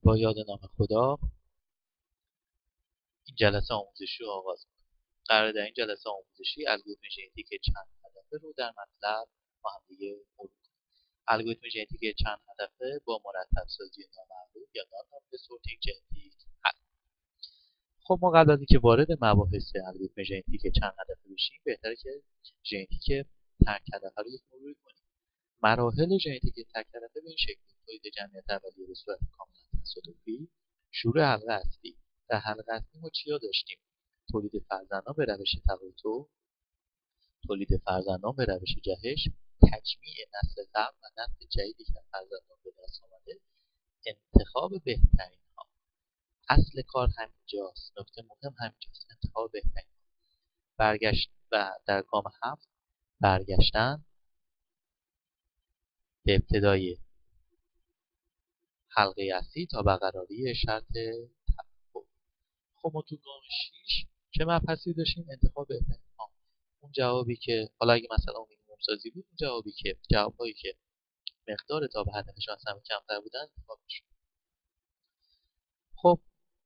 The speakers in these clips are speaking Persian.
با یاد نام خدا این جلسه آموزشی رو آغاز کنیم. قرار در این جلسه آموزشی الگوریتم ژنتیک چند هدفه رو در مطلب با هم دیگه مرور کنیم. الگوریتم ژنتیک چند هدفه با مرتب سازی نامعلوم یا نان سورتینگ ژنتیک هست. خب ما قبل از اینکه وارد مباحث الگوریتم ژنتیک چند هدفه بشیم بهتره که ژنتیک تک هدفه رو یک مروری کنیم. مراحل ژنتیک تک هدفه به این شکل: تولید جمعیت اولیه به صورت کاملا تصادفی، شروع حلقه اصلی. در حلقه اصلی ما چیا داشتیم؟ تولید فرزندان به روش تقاطع، تولید فرزندان به روش جهش، تجمیع نسل قبل و نسل جدیدی که فرزندان به دست آمده، انتخاب بهترین ها. اصل کار همینجاست، نکته مهم همینجاست، انتخاب بهترین ها. برگشت و در گام 7 برگشتن به ابتدای حلقه اصلی تا برقراری شرط توافق. خب ما تو گام 6 چه مبحثی داشتیم؟ انتخاب بهترین ها. اون جوابی که حالا اگه مثلا مینیمم سازی بود، اون جوابهایی که مقدار تا به هدفشون از همه کمتر بودن انتخاب شد. خب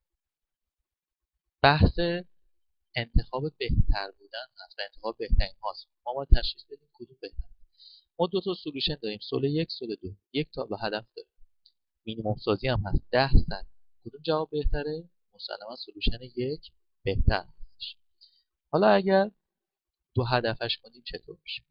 بحث انتخاب بهتر بودن هست و انتخاب بهترین هاست. ما باید تشخیص بدیم کدوم بهتر. ما دو تا سولوشن داریم، سول 1 سول 2. یک تا به هدف داریم. مینیمم سازی هم هست 10%. کدوم جواب بهتره؟ مسلما سولوشن 1 بهتر هستش. حالا اگر دو هدفش کنیم چطور میشه؟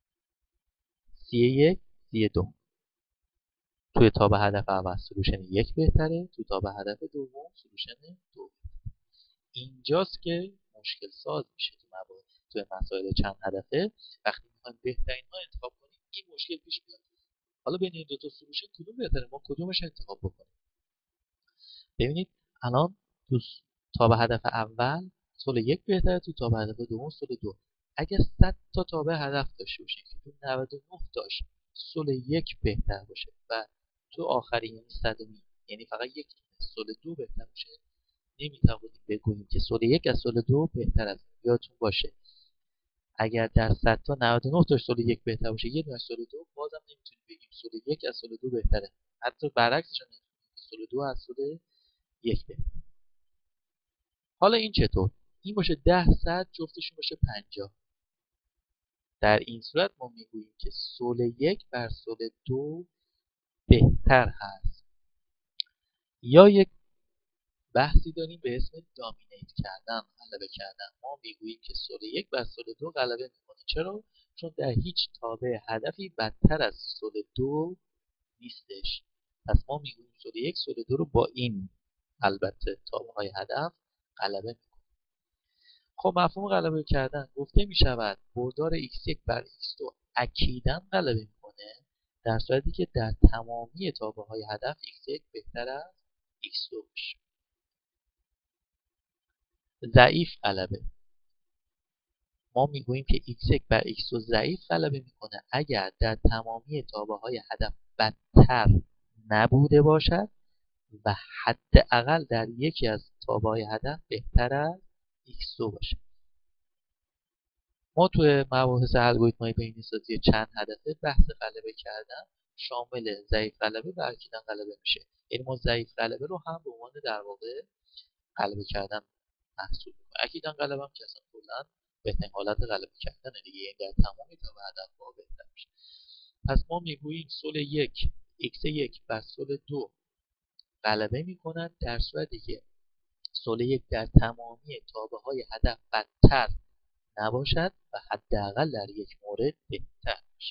C1 C2. توی تا به هدف اول سولوشن 1 بهتره، توی تا به هدف دوم سولوشن 2. اینجاست که مشکل ساز میشه توی مسائل چند هدفه. وقتی میخوایم بهترین ها انتخاب کنیم این مشکل پیش میاد. حالا بین این دو تا سولوشن کدوم بهتره؟ ما کدومش انتخاب بکنیم؟ ببینید الان تو تا به هدف اول سول 1 بهتره، تو تا به هدف دوم سول 2. اگر 100 تا تابع هدف داشته باشیم که تو 99 تاش سول 1 بهتر باشه و تو آخرین یعنی 100 یعنی فقط یک سول 2 بهتر باشه، نمیتوانیم بگوییم که سول 1 از سول 2 بهتر است. یادتون باشه اگر در 100 تا 99 تاش سول 1 بهتر باشه، یه دونه سول 2، بازم نمیتونیم بگیم سول 1 از سول 2 بهتره. حتی برعکسش هم نمیتونیم که سول 2 از سول 1 بهتره. حالا این چطور؟ این باشه 10% جفتشون باشه 50. در این صورت ما میگوییم که سول 1 بر سول 2 بهتر هست. یا یک بحثی داریم به اسم دامینیت کردن، غلبه کردن. ما میگوییم که سول 1 بر سول 2 غلبه میکنه. چرا؟ چون در هیچ تابع هدفی بدتر از سول 2 نیستش. پس ما میگوییم سول 1 سول 2 رو با این البته تابع های هدف غلبه میکنه. خب مفهوم غلبه کردن گفته می شود بردار x1 بر x2 اکیداً غلبه میکنه در صورتی که در تمامی تابع های هدف x1 بهتر از x2 باشه. ضعیف غلبه ما میگوییم که x1 بر x2 ضعیف غلبه میکنه اگر در تمامی تابع های هدف بدتر نبوده باشد و حداقل در یکی از تابع های هدف بهتر از x2 باشه. ما توی مباحث الگوریتم‌های بین‌سازی چند هدفه بحث غلبه کردن شامل ضعیف غلبه و اکیداً غلبه میشه. یعنی ما ضعیف غلبه رو هم به عنوان در واقع غلبه کردن محسوب می‌کنیم. اکیداً غلبه هم که اصلا کلاً بهترین حالت غلبه کردن دیگه، یعنی در تمامی تابع هدف‌ها بهتر میشه. پس ما میگوییم سول 1 x1 بر سول 2 غلبه می‌کند در صورتی که سول 1 در تمامی تابع‌های هدف بدتر نباشد و حداقل در یک مورد بهتر باشد.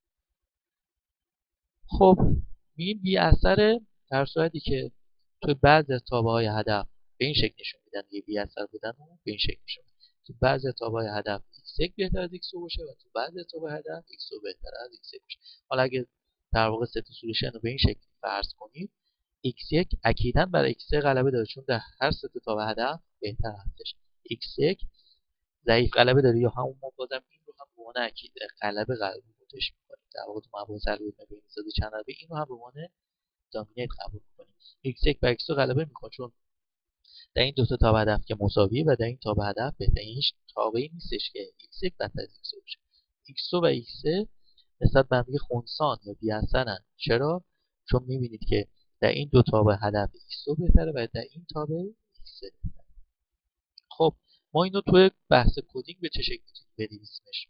خب میگیم بی اثر در صورتی که توی بعضی از تابع های هدف به این شکل نشون میدن، بی اثر بودن رو به این شکل نشون میدن. تو بعضی از تابع های هدف x1 بهتر از x2 باشه و تو بعضی از تابع هدف x2 بهتر از x1 باشه. حالا اگه در واقع سه تا سولوشن رو به این شکل فرض کنید، x1 اکیداً بر x3 غلبه داره چون در هر سه تا تابع هدف بهتر هستش. x1 ضعیف غلبه داره یا همون ما بازم این رو هم به عنوان اکید غلبه قبولش می‌کنیم. در واقع تو مباحث الگوریتم بین‌سازی چند هدفه این رو هم به عنوان دامینیت قبول می‌کنیم. x1 بر x2 غلبه می‌کنه چون در این دو تا تابع هدف که مساویه و در این تابع هدف بهترین هیچ تابعی نیستش که x1 بدتر از x2 باشه. x2 و x3 نسبت به هم دیگه خنثان یا بی‌اثرن. چرا؟ چون می‌بینید که در این دو تابع هدف x2 بهتره و در این تابع x3 بهتره. خب ما اینو توی بحث کدینگ به چه شکلی بنویسیمش؟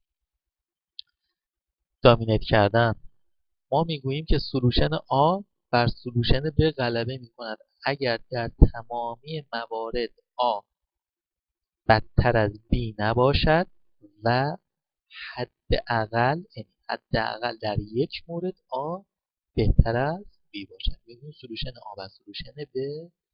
دامینیت کردن. ما میگوییم که سولوشن A بر سولوشن B غلبه میکند اگر در تمامی موارد A بدتر از B نباشد و حداقل در یک مورد A بهتر از B باشد. ببینیم سولوشن A و سولوشن B